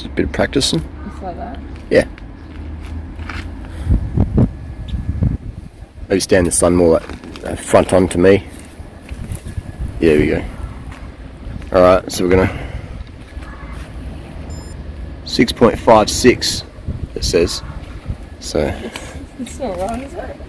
Just a bit of practicing. Just like that? Yeah. Maybe stand the sun more like front on to me. Yeah, there we go. Alright, so we're gonna 6.56 it says. So it's not wrong, is it?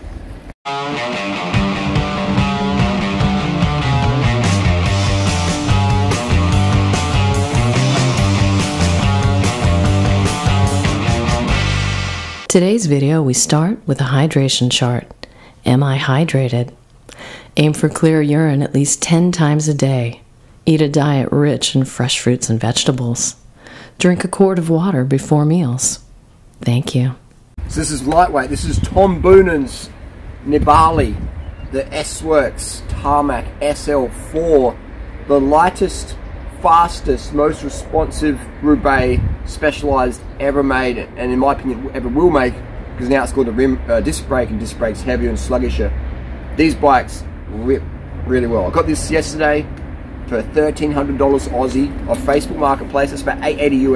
Today's video, we start with a hydration chart. Am I hydrated? Aim for clear urine at least 10 times a day. Eat a diet rich in fresh fruits and vegetables. Drink a quart of water before meals. Thank you. So this is lightweight. This is Tom Boonen's Nibali, the S-Works Tarmac SL4, the lightest, fastest, most responsive Roubaix Specialized ever made, and in my opinion ever will make, because now it's called a disc brake, and disc brake's heavier and sluggisher. These bikes rip really well. I got this yesterday for $1,300 Aussie off Facebook Marketplace. It's about $880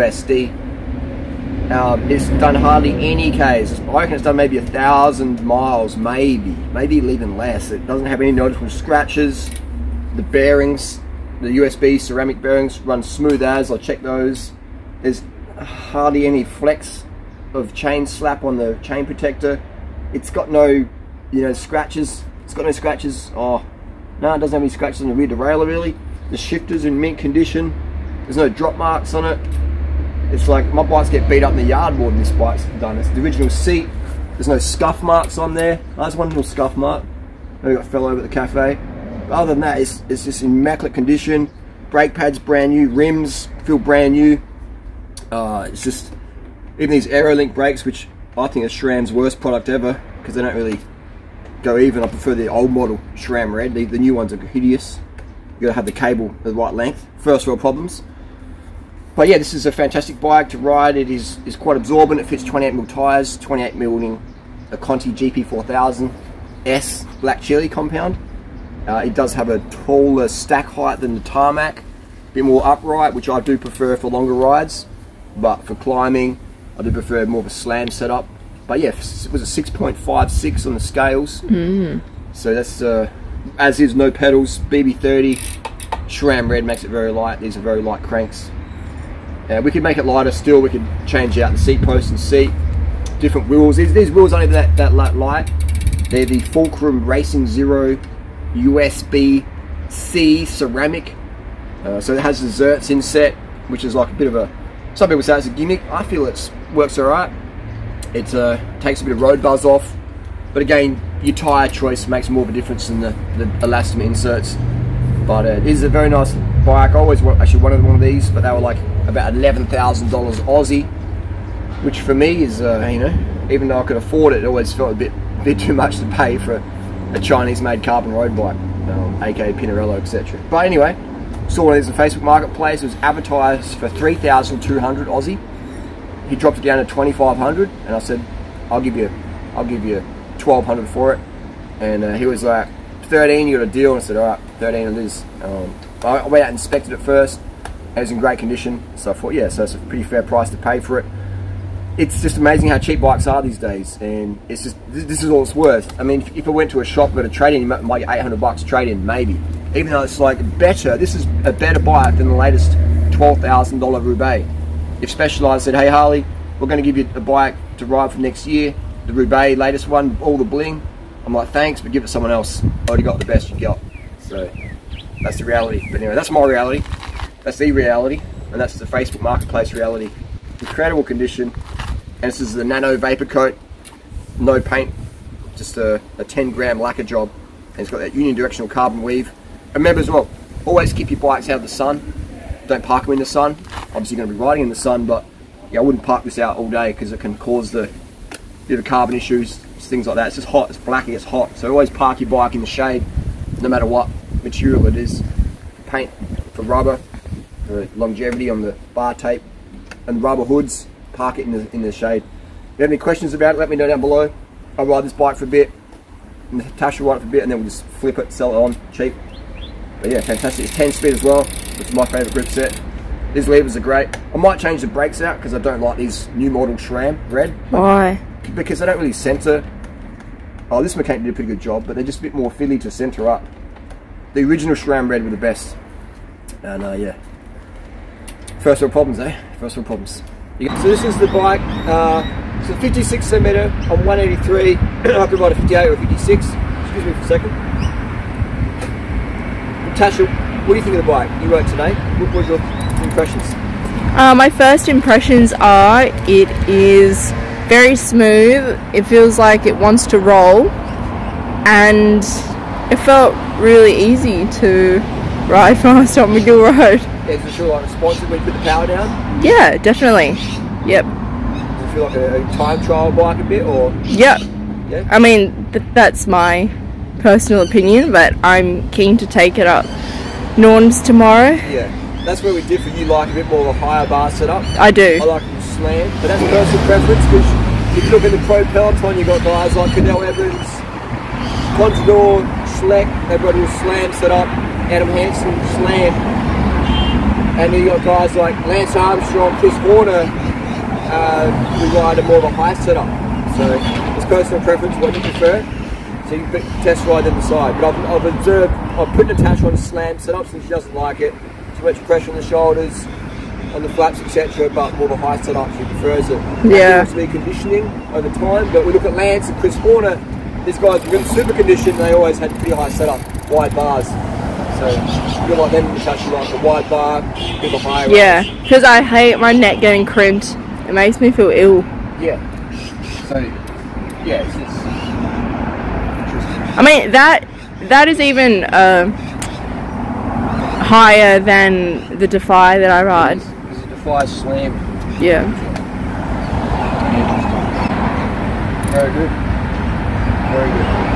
USD. It's done hardly any Ks. I reckon it's done maybe 1,000 miles, maybe even less. It doesn't have any noticeable scratches. The bearings, the USB ceramic bearings, run smooth as. I checked those. There's hardly any flex of chain slap on the chain protector. It's got no, scratches. It's got no scratches. Oh, no, it doesn't have any scratches on the rear derailleur really. The shifter's in mint condition. There's no drop marks on it. It's like my bikes get beat up in the yard more than this bike's done. It's the original seat. There's no scuff marks on there. There's one little scuff mark. Maybe got fell over at the cafe. But other than that, it's just in immaculate condition. Brake pads brand new. Rims feel brand new. It's just, even these Aerolink brakes, which I think are SRAM's worst product ever, because they don't really go even. I prefer the old model SRAM Red. The new ones are hideous. You gotta have the cable the right length. First world problems. But yeah, this is a fantastic bike to ride. It is quite absorbent. It fits 28mm tyres, 28mm a Conti GP4000 S black chili compound. It does have a taller stack height than the Tarmac, a bit more upright, which I do prefer for longer rides. But for climbing, I do prefer more of a slam setup. But yeah, it was a 6.56 on the scales. So that's as is, no pedals, BB30. SRAM Red makes it very light. These are very light cranks. We could make it lighter still. We could change out the seat post and seat. Different wheels. These wheels aren't even that light. They're the Fulcrum Racing Zero USB-C ceramic. So it has the Zertz inset, which is like a bit of a, some people say it's a gimmick. I feel it works alright. It takes a bit of road buzz off. But again, your tyre choice makes more of a difference than the elastomer inserts. But it is a very nice bike. I always actually wanted one of these, but they were like about $11,000 Aussie, which for me is, even though I could afford it, it always felt a bit too much to pay for a Chinese-made carbon road bike, aka Pinarello, etc. But anyway, saw one of these on Facebook Marketplace. It was advertised for 3,200 Aussie. He dropped it down to 2,500, and I said, I'll give you 1,200 for it. And he was like, 13, you got a deal. And I said, all right, 13 it is. I went out and inspected it first. It was in great condition, so I thought, yeah, so it's a pretty fair price to pay for it. It's just amazing how cheap bikes are these days, and it's just, this is all it's worth. I mean, if I went to a shop at a trade-in, you might get 800 bucks trade-in, maybe. Even though it's like better, this is a better bike than the latest $12,000 Roubaix. If Specialized said, hey Harley, we're going to give you a bike to ride for next year, the Roubaix latest one, all the bling, I'm like, thanks, but give it to someone else. I already got the best you got. So that's the reality. But anyway, that's my reality. That's the reality, and that's the Facebook Marketplace reality. Incredible condition, and this is the nano vapor coat, no paint, just a 10-gram lacquer job, and it's got that unidirectional carbon weave. Remember as well, always keep your bikes out of the sun. Don't park them in the sun. Obviously you're going to be riding in the sun, but yeah, I wouldn't park this out all day because it can cause the bit of carbon issues, things like that. It's just hot, it's black, it's hot. So always park your bike in the shade, no matter what material it is. Paint for rubber, for longevity on the bar tape, and rubber hoods, park it in the shade. If you have any questions about it, let me know down below. I'll ride this bike for a bit, and Natasha will ride it for a bit, and then we'll just flip it, sell it on cheap. But yeah, fantastic. It's 10 speed as well, which is my favourite grip set. These levers are great. I might change the brakes out because I don't like these new model SRAM red. Why? Because they don't really centre. Oh, this mechanic did a pretty good job, but they're just a bit more fiddly to centre up. The original SRAM red were the best. And yeah. First world problems, eh? First world problems. So this is the bike. It's a 56 centimetre on 183. I could ride a 58 or a 56. Excuse me for a second. Natasha, what do you think of the bike you rode today? What were your impressions? My first impressions are it is very smooth. It feels like it wants to roll, and it felt really easy to ride fast on McGill Road. Yeah, does it feel like responsive when you put the power down? Yeah, definitely. Yep. Does it feel like a time trial bike a bit, or? Yep. Yeah. I mean, that's my personal opinion, but I'm keen to take it up Norns tomorrow. Yeah. That's where we differ. You like a bit more of a higher bar setup. I do. I like it slam, but that's personal preference, because if you look at the pro peloton, you've got guys like Cadell Evans, Contador, Schleck, they've got a little slam set up, Adam Hansen, slam, and then you've got guys like Lance Armstrong, Chris Horner, who ride a more of a high setup. So it's personal preference, what you prefer. So you can test ride and decide. But I've observed, I've put Natasha on a slam setup since she doesn't like it. Too much pressure on the shoulders, on the flaps, etc. But more of a high setup, she prefers it. Yeah. To be conditioning over time. But we look at Lance and Chris Horner. These guys were really super conditioned. They always had pretty high setup, wide bars. So you're like them, Natasha, like a wide bar, bit of a higher. Yeah, because I hate my neck getting crimped. It makes me feel ill. Yeah. So yeah, it's interesting. I mean, that is even higher than the Defy that I ride. It's a Defy slam. Yeah. Very good. Very good.